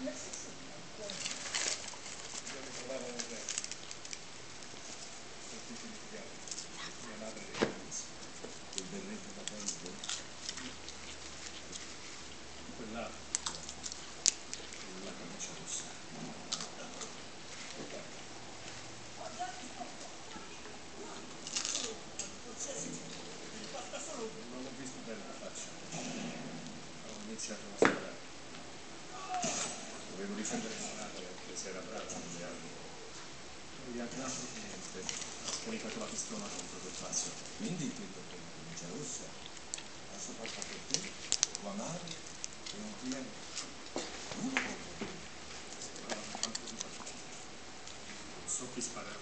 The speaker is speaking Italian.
Il berretto da baseball? Quella camicia rossa. Non ho visto bene la faccia. Ho iniziato a sparare. Dovevo difendere mia madre, anche se era brava negli anni. Poi anche un altro cliente ha scaricato la pistola contro quel pazzo. Quindi quello con la camicia rossa ha sopraffatto te, tua madre e un cliente. So chi spara.